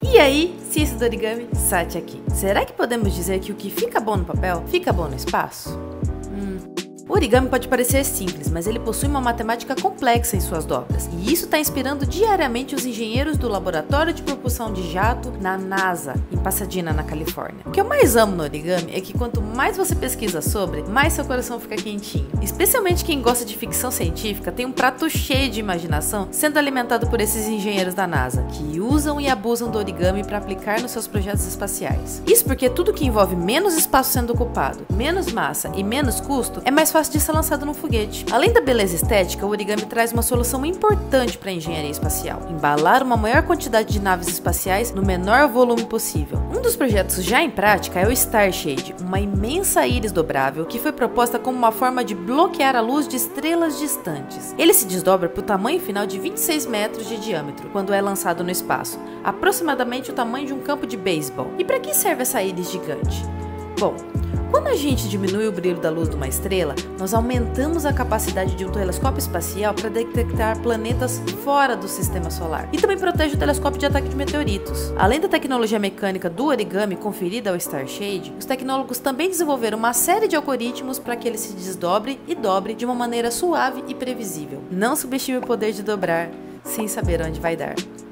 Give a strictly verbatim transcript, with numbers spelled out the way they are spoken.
E aí, ciência do origami, Sati aqui. Será que podemos dizer que o que fica bom no papel, fica bom no espaço? O origami pode parecer simples, mas ele possui uma matemática complexa em suas dobras, e isso está inspirando diariamente os engenheiros do Laboratório de Propulsão de Jato na NASA, em Pasadena, na Califórnia. O que eu mais amo no origami é que quanto mais você pesquisa sobre, mais seu coração fica quentinho. Especialmente quem gosta de ficção científica tem um prato cheio de imaginação sendo alimentado por esses engenheiros da NASA, que usam e abusam do origami para aplicar nos seus projetos espaciais. Isso porque tudo que envolve menos espaço sendo ocupado, menos massa e menos custo é mais fácil de ser lançado num foguete. Além da beleza estética, o origami traz uma solução importante para a engenharia espacial: embalar uma maior quantidade de naves espaciais no menor volume possível. Um dos projetos já em prática é o Starshade, uma imensa íris dobrável que foi proposta como uma forma de bloquear a luz de estrelas distantes. Ele se desdobra para o tamanho final de vinte e seis metros de diâmetro quando é lançado no espaço, aproximadamente o tamanho de um campo de beisebol. E para que serve essa íris gigante? Bom, quando a gente diminui o brilho da luz de uma estrela, nós aumentamos a capacidade de um telescópio espacial para detectar planetas fora do sistema solar. E também protege o telescópio de ataque de meteoritos. Além da tecnologia mecânica do origami conferida ao Starshade, os tecnólogos também desenvolveram uma série de algoritmos para que ele se desdobre e dobre de uma maneira suave e previsível. Não subestime o poder de dobrar sem saber onde vai dar.